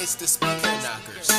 It's the speaker Knockerz.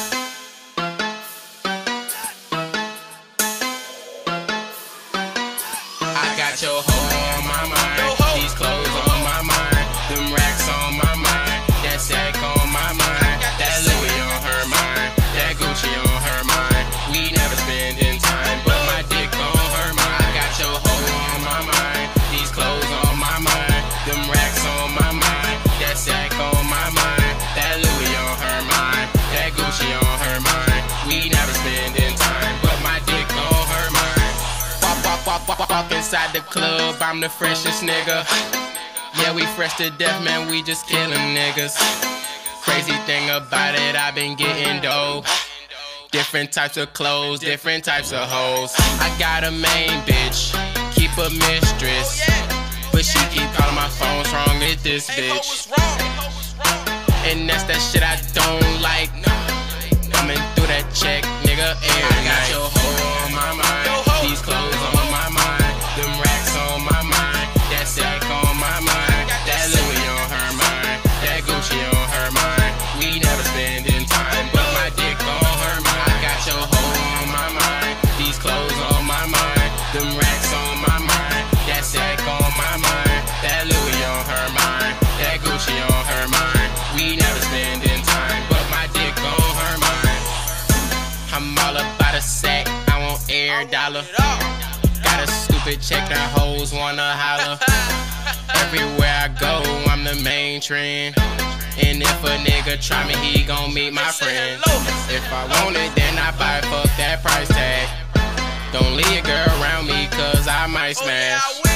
I got your hoe on my mind, these clothes on my mind, them racks on my mind, that sack on my mind, that Louis on her mind, that Gucci on her mind. We never spending time, but my dick on her mind. I got your hoe on my mind, these clothes on my mind, them racks on my mind, that sack on my mind, that Louis on her mind, that Gucci on her mind. We never spending time, but my dick on her mind. Walk inside the club, I'm the freshest nigga. Yeah, we fresh to death, man, we just killing niggas. Crazy thing about it, I been getting dope. Different types of clothes, different types of hoes. I got a main bitch, keep a mistress, but she keep calling my phone, what's wrong with this bitch? And that's that shit I don't like. Coming through that check, nigga, every night. I got your hoe on my mind, these clothes on my mind, them racks on my mind, that sack on my mind, that Louis on her mind, that Gucci on her mind. We never spending time, but my dick on her mind. I got your hoe on my mind, these clothes on my mind, them racks on my mind, that sack on my mind, that Louis on her mind, that Gucci on her mind. We never spending time, but my dick on her mind. I'm all about a sack, I want every dollar. Got a stupid check, that hoes wanna holler. Everywhere I go, I'm the main trend. And if a nigga try me, he gon' meet my friend. If I want it, then I buy, fuck that price tag. Don't leave a girl around me, cause I might smash.